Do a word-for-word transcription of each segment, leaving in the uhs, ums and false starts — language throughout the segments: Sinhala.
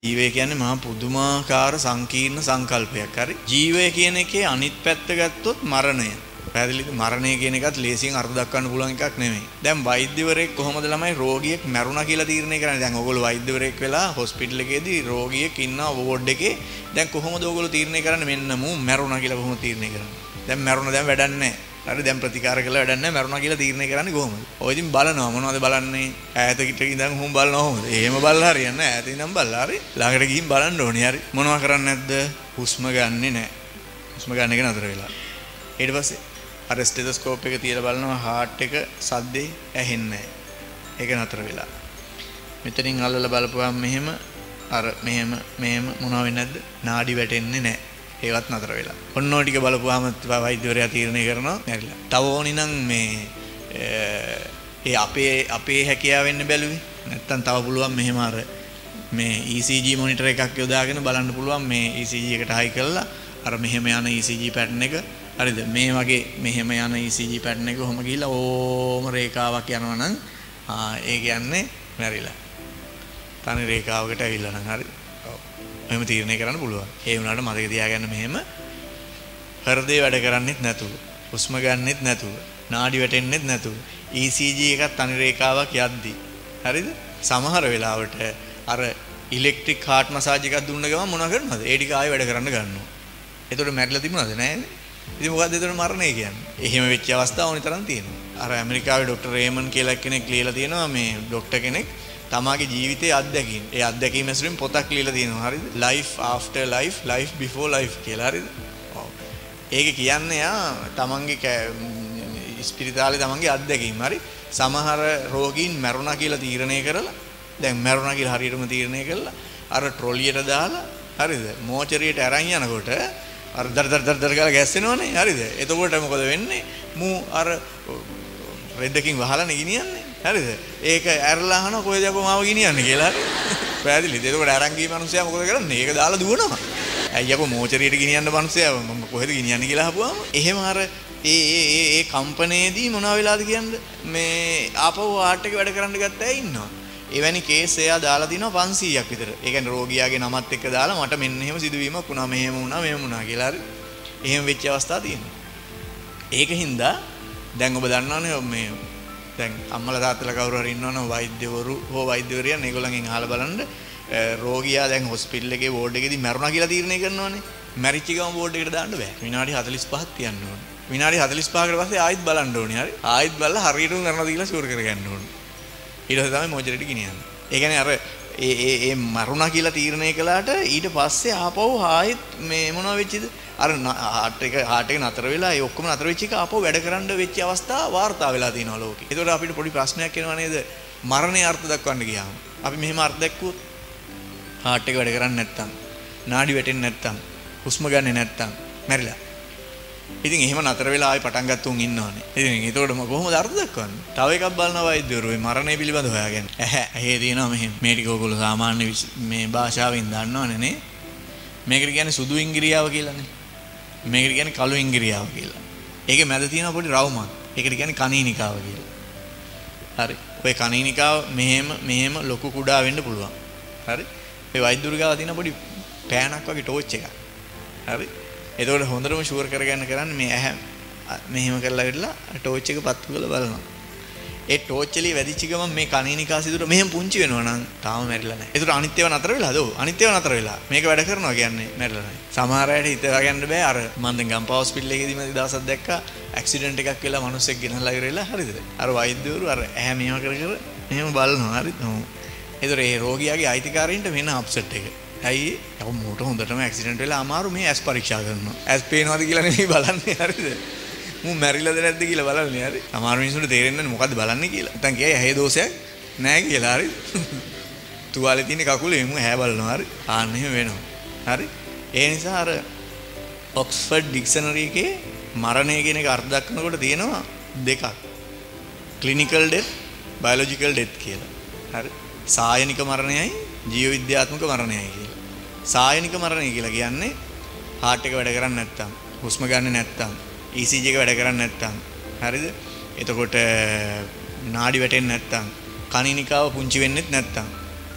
ජීවය කියන්නේ මහා පුදුමාකාර සංකීර්ණ සංකල්පයක්. හරි. ජීවය කියන එකේ අනිත් පැත්ත ගත්තොත් මරණය. පැහැදිලිද? මරණය කියන එකත් ලේසියෙන් අර්ථ දක්වන්න පුළුවන් එකක් නෙමෙයි. දැන් වෛද්‍යවරයෙක් කොහොමද ළමයි රෝගියෙක් මැරුණා කියලා තීරණය කරන්නේ? දැන් ඕගොල්ලෝ වෛද්‍යවරයෙක් වෙලා හොස්පිටල් එකේදී රෝගියෙක් ඉන්නවා වෝඩ් එකේ. දැන් කොහොමද ඕගොල්ලෝ තීරණය කරන්නේ මෙන්න මූ මැරුණා කියලා කොහොමද තීරණය කරන්නේ? දැන් මැරුණා දැන් වැඩක් නැහැ. හරි දැන් ප්‍රතිකාර කළා වැඩක් නැහැ මැරුණා කියලා තීරණය කරන්නේ කොහොමද? ඔය ඉතින් බලනවා මොනවද බලන්නේ? ඈතකට ඉඳන් හුම් බලනවා කොහොමද? එහෙම බලලා හරියන්නේ නැහැ. ඈත ඉඳන් බලලා හරි ළඟට ගිහින් බලන්න ඕනේ. හරි මොනවා කරන්නේ නැද්ද? හුස්ම ගන්නෙ නැහැ. හුස්ම ගන්න එක නතර වෙලා. ඊට පස්සේ අර ස්ටෙතොස්කෝප් එක තියලා බලනවා හાર્ට් එක සද්දේ ඇහෙන්නේ නැහැ. ඒක නතර වෙලා. මෙතනින් අල්ලලා බලපුවාම මෙහෙම අර මෙහෙම මෙහෙම මොනවා වෙන්නේ නැද්ද? නාඩි වැටෙන්නේ නැහැ. ඒවත් නතර වෙලා. ඔන්න ඔය ටික බලපුවාම වෛද්‍යවරයා තීරණය කරනවා නැරිලා. තව ඕනි නම් මේ ඒ අපේ අපේ හැකියාව වෙන්න බැලුවේ. නැත්තම් තව පුළුවන් මෙහෙම අර මේ E C G මොනිටර් එකක් යොදාගෙන බලන්න පුළුවන් මේ E C G එකට හයි කරලා අර මෙහෙම යන E C G පැටර්න් එක හරිද මේ වගේ මෙහෙම යන E C G පැටර්න් එක කොහොම ගිහිල්ලා ඕම රේඛාවක් යනවා නම් ආ ඒ කියන්නේ මැරිලා. තනි රේඛාවකට ඇවිල්ලා නම් හරි. ඔව්. එහෙම තීරණය කරන්න පුළුවන්. ඒ වුණාට මතක තියාගන්න මෙහෙම හෘදේ වැඩ කරන්නේත් නැතුව, හුස්ම ගන්නෙත් නැතුව, නාඩි වැටෙන්නෙත් නැතුව E C G එකක් තනි රේඛාවක් යද්දී හරිද? සමහර වෙලාවට අර ඉලෙක්ට්‍රික් හાર્ට් මසාජ් එකක් දුන්න ගමන් මොනවා කරනවද? ඒ ටික ආයෙ වැඩ කරන්න ගන්නවා. එතකොට මැරිලා තිබුණාද? නෑනේ. ඉතින් මොකද්ද එතකොට මරණය කියන්නේ? එහෙම වෙච්ච අවස්ථා ඕනි තරම් තියෙනවා. අර ඇමරිකාවේ ડોක්ටර් රේමන් කියලා කෙනෙක් ලියලා තියෙනවා මේ ડોක්ටර් කෙනෙක් තමාගේ ජීවිතයේ අත්දැකීම්. ඒ අත්දැකීම් ඇසුරින් පොතක් ලියලා තියෙනවා. හරිද? Life after life, life before life කියලා. හරිද? ඔව්. ඒක කියන්නේ යා තමන්ගේ ස්පිරිතාලේ තමන්ගේ අත්දැකීම්. හරි? සමහර රෝගීන් මැරුණා කියලා තීරණය කරලා දැන් මැරුණා කියලා හරියටම තීරණය කළා අර ට්‍රොලියට දාලා හරිද? මෝචරියට අරන් යනකොට අර දර දර දර දර ගාලා ගැස්සෙනවනේ. හරිද? එතකොට මොකද වෙන්නේ? මූ අර රෙද්දකින් වහලානේ ගිනියන්නේ. හරිද? ඒක ඇරලා අහන කොහෙද යකෝ මාව ගිනියන්නේ කියලා. හරි. පැහැදිලිද? එතකොට අරන් ගිය මිනිස්සයා මොකද කරන්නේ? ඒක දාලා දුවනවා. ඇයි යකෝ මෝචරියට ගෙනියන්න මිනිස්සයා මම කොහෙද ගෙනියන්නේ කියලා අහපුවාම එහෙම අර ඒ ඒ ඒ ඒ කම්පණයේදී මොනවා වෙලාද කියන්නේ? මේ ආපහු හાર્ට් එක වැඩ කරන්න ගත්ත අය ඉන්නවා. එවැනි කේස් එයා දාලා තිනවා පන්සීයක් විතර. ඒ කියන්නේ රෝගියාගේ නමත් එක්ක දාලා මට මෙන්න එහෙම සිදුවීමක් වුණා මෙහෙම වුණා මෙහෙම වුණා කියලා හරි. එහෙම වෙච්ච අවස්ථා තියෙනවා. ඒකින්ද දැන් ඔබ දන්නවනේ මේ දැන් අම්මලා තාත්තලා කවුරු හරි ඉන්නවනම් වෛද්‍යවරු හෝ වෛද්‍යවරියන් ඒගොල්ලන්ගෙන් අහලා බලන්න රෝගියා දැන් හොස්පිටල් එකේ වෝඩ් එකේදී මැරුණා කියලා තීරණය කරනවනේ. මැරිච්ච ගමන් වෝඩ් එකට දාන්න බෑ. විනාඩි හතළිස් පහක් තියන්න ඕනේ. විනාඩි හතළිස් පහකට පස්සේ ආයෙත් බලන්න ඕනේ. හරි. ආයෙත් බලලා හරියටම කරනවද කියලා ෂුවර් කරගන්න ඕනේ. ඊට පස්සේ තමයි මොජරේට ගෙනියන්නේ. ඒ කියන්නේ අර ඒ ඒ ඒ මරුණා කියලා තීරණය කළාට ඊට පස්සේ ආපහු ආයෙත් මේ මොනවා වෙච්චද? අර හાર્ට් එක හાર્ට් එක නතර වෙලා ඒ ඔක්කොම නතර වෙච්ච එක ආපහු වැඩ කරන්න වෙච්ච අවස්ථා වාර්තා වෙලා තියෙනවා ලෝකේ. ඒතකොට අපිට පොඩි ප්‍රශ්නයක් එනවා නේද? මරණයේ අර්ථ දක්වන්න ගියාම. අපි මෙහෙම අර්ථ දැක්කුවොත් හાર્ට් එක වැඩ කරන්නේ නැත්තම්, නාඩි වැටෙන්නේ නැත්තම්, හුස්ම ගන්නෙ නැත්තම් මැරිලා. ඉතින් එහෙම නතර වෙලා ආයෙ පටන් ගත්තුන් ඉන්නවනේ. ඉතින් ඒතකොට කොහොමද අර්ථ දක්වන්නේ? තව එකක් බලනවා වෛද්‍යවරු මේ මරණය පිළිබඳව හොයාගන්න. ඇහැ ඇහි තියෙනවා මෙහෙම. මේ ටික ඔයගොල්ලෝ සාමාන්‍ය මේ භාෂාවෙන් දන්නවනේ නේ. මේකට කියන්නේ සුදු ඉංග්‍රීසියාව කියලානේ. මේකට කියන්නේ කළු ඉංග්‍රීසියාව කියලා. ඒකේ මැද තියෙන පොඩි රවුමක්. ඒකට කියන්නේ කණීනිකාව කියලා. හරි. ඔය කණීනිකාව මෙහෙම මෙහෙම ලොකු කුඩා වෙන්න පුළුවන්. හරි. මේ වෛද්‍යවරු ගාව තියෙන පොඩි පෑනක් වගේ ටෝච් එකක්. හරි. එතකොට හොඳටම ෂුවර් කරගන්න කරන්නේ මේ ඇහැ මෙහෙම කරලා ඉట్లా ටෝච් එක පත්තු කරලා බලනවා. ඒ ටෝච් එකේ වැදිච්ච ගමන් මේ කණීනිකා සිදුර මෙහෙම පුංචි වෙනවා නම් තාම මැරිලා නැහැ. ඒතර අනිත් ඒවා නතර වෙලාද? ඔව්. අනිත් ඒවා නතර වෙලා. මේක වැඩ කරනවා කියන්නේ මැරිලා නැහැ. සමහර අයට හිතා ගන්න බෑ අර මම දැන් ගම්පහ හොස්පිටල් එකේදී මම දවසක් දැක්කා ඇක්සිඩන්ට් එකක් වෙලා මිනිස්සෙක් ගෙනල්ලා ඉවරලා හරිද? අර වෛද්‍යවරු අර ඇහැ මෙහෙම කර කර මෙහෙම බලනවා හරිද? ඔව්. ඒතර ඒ රෝගියාගේ අයිතිකාරයින්ට වෙන අප්සෙට් එක. ඇයි යව මෝට හොඳටම ඇක්සිඩන්ට් වෙලා අමාරු මේ ඇස් පරීක්ෂා කරනවා. ඇස් පේනවද කියලා නෙමෙයි බලන්නේ හරිද? මු මැරිලාද නැද්ද කියලා බලන්නේ හරි. අමාරු මිනිස්සුන්ට තේරෙන්නේ නැහැ මොකද්ද බලන්නේ කියලා. නැත්නම් කියයි ඇහි දෝෂයක් නැහැ කියලා හරි. තුවාලේ තියෙන කකුලේ මු ඇහැ බලනවා හරි. ආන්න එහෙම වෙනවා. හරි. ඒ නිසා අර ඔක්ස්ෆර්ඩ් ඩික්ෂනරි එකේ මරණය කියන එක අර්ථ දක්වනකොට තියෙනවා දෙකක්. ක්ලිනිකල් ඩෙත්, බයොලොජිකල් ඩෙත් කියලා. හරි. සායනික මරණයයි ජීව විද්‍යාත්මක මරණයයි කියලා. සායනික මරණය කියලා කියන්නේ හાર્ට් එක වැඩ කරන්නේ නැත්තම්, හුස්ම ගන්න නැත්තම්, E C G එක වැඩ කරන්නේ නැත්තම්, හරිද? එතකොට නාඩි වැටෙන්නේ නැත්තම්, කණිනිකාව පුංචි වෙන්නෙත් නැත්තම්,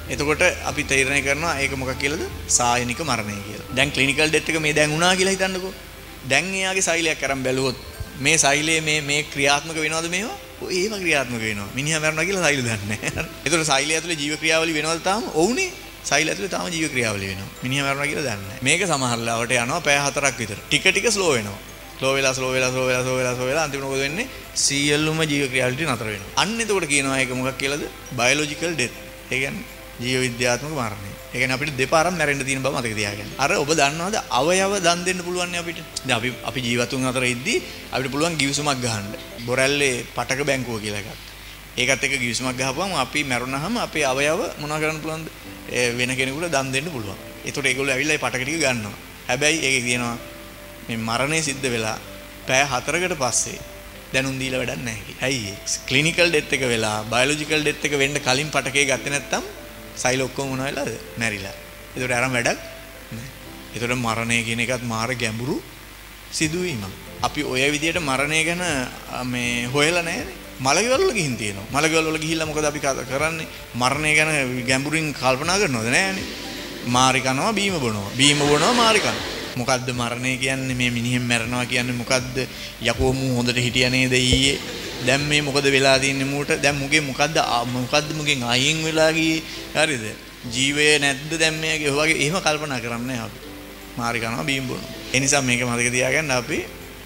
එතකොට අපි තීරණය කරනවා ඒක මොකක් කියලාද? සායනික මරණය කියලා. දැන් ක්ලිනිකල් ඩෙත් එක මේ දැන් වුණා කියලා හිතන්නකෝ. දැන් එයාගේ සෛලයක් අරන් බැලුවොත් මේ සෛලයේ මේ මේ ක්‍රියාත්මක වෙනවද මේවා? ඔය ඒව ක්‍රියාත්මක වෙනවා. මිනිහා මරනවා කියලා සෛල දන්නේ නැහැ. එතකොට සෛලය ඇතුලේ ජීව ක්‍රියාවලිය වෙනවද තාම? ඔව්නේ. සෛල ඇතුලේ තාම ජීව ක්‍රියාවලිය වෙනවා. මිනිහා මරනවා කියලා දන්නේ නැහැ. මේක සමහර ලාවට යනවා පැය හතරක් විතර. ටික ටික ස්ලෝ වෙනවා. ස්ලෝ වෙලා ස්ලෝ වෙලා ස්ලෝ වෙලා ස්ලෝ වෙලා ස්ලෝ වෙලා අන්තිමට මොකද වෙන්නේ? සියලුම ජීව ක්‍රියාවලිය නතර වෙනවා. අන්න එතකොට කියනවා ඒක මොකක් කියලාද? Biological death. ඒ කියන්නේ ජීව විද්‍යාත්මක මරණය. ඒ කියන්නේ අපිට දෙපාරක් මැරෙන්න තියෙන බව මතක තියාගන්න. අර ඔබ දන්නවද අවයව දන් දෙන්න පුළුවන් නේ අපිට. දැන් අපි අපි ජීවතුන් අතර ඉද්දි අපිට පුළුවන් ගිවිසුමක් ගහන්න. බොරැල්ලේ පටක බැංකුව කියලා එකක්. ඒකත් එක්ක ගිවිසුමක් ගහපුවම අපි මැරුණාම අපේ අවයව මොනවා කරන්න පුළුවන්ද? වෙන කෙනෙකුට දන් දෙන්න පුළුවන්. ඒතකොට ඒගොල්ලෝ ඇවිල්ලා ඒ පටක ටික ගන්නවා. හැබැයි ඒකේ කියනවා මේ මරණය සිද්ධ වෙලා පැය හතරකට පස්සේ දැනුම් දීලා වැඩක් නැහැ කියලා. ඇයි ඒ? ක්ලිනිකල් ඩෙත් එක වෙලා බයොලොජිකල් ඩෙත් එක වෙන්න කලින් පටකේ ගත්තේ නැත්තම් සෛල ඔක්කොම මොන වෙලාද? මැරිලා. ඒතකොට අරන් වැඩක් නැහැ. ඒතකොට මරණය කියන එකත් මාර ගැඹුරු සිදුවීමක්. අපි ඔය විදියට මරණය ගැන මේ හොයලා නැහැනේ. මලගෙවල් වල ගිහින් තියෙනවා. මලගෙවල් වල ගිහිල්ලා මොකද අපි කරන්නේ? මරණය ගැන ගැඹුරින් කල්පනා කරනවද නැහැනේ. මාරි කනවා බීම බොනවා. බීම බොනවා මාරි කනවා. මොකද්ද මරණය කියන්නේ? මේ මිනිහෙන් මැරෙනවා කියන්නේ මොකද්ද? යකෝ මූ හොඳට හිටියා නේද ඊයේ? දැන් මේ මොකද වෙලා තින්නේ මූට? දැන් මුගේ මොකද්ද මොකද්ද මුගෙන් අයින් වෙලා ගියේ? හරිද? ජීවය නැද්ද දැන් මේකේ? ඔය වගේ එහෙම කල්පනා කරන්නේ අපි. මාරි කනවා බීම බොනවා. ඒ නිසා මේක මතක තියාගන්න අපි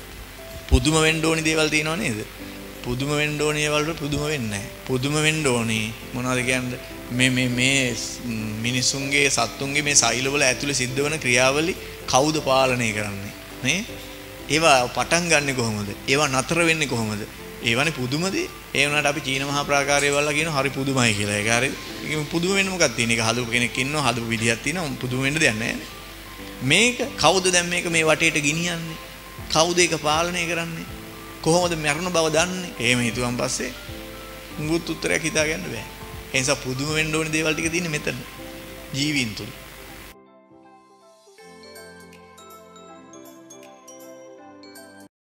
පුදුම වෙන්න ඕනි දේවල් තියෙනව නේද? පුදුම වෙන්න ඕනි ඒවල් වල පුදුම වෙන්නේ නැහැ. පුදුම වෙන්න ඕනි මොනවද කියන්නේ? මේ මේ මේ මිනිසුන්ගේ සත්තුන්ගේ මේ සෛලවල ඇතුලේ සිද්ධ වෙන ක්‍රියාවලි කවුද පාලනය කරන්නේ? නේ? ඒවා පටන් ගන්නෙ කොහොමද? ඒවා නතර වෙන්නේ කොහොමද? ඒවනේ පුදුම දේ. ඒ වුණාට අපි චීන මහා ප්‍රාකාරය වල කියන හරි පුදුමයි කියලා. ඒක හරි. ඒක පුදුම වෙන්න මොකක්ද තියෙන? ඒක හදපු කෙනෙක් ඉන්නවා, හදපු විදියක් තියෙනවා. පුදුම වෙන්න දෙයක් නැහැ. මේක කවුද දැන් මේක මේ වටේට ගෙනියන්නේ? කවුද ඒක පාලනය කරන්නේ? කොහොමද මරණ බව දන්නේ? එහෙම හිතුවන් පස්සේ මුකුත් උත්තරයක් හිතාගන්න බෑ. ඒ නිසා පුදුම වෙන්න ඕනේ දේවල් ටික තියෙන්නේ මෙතන. ජීවීන් තුල.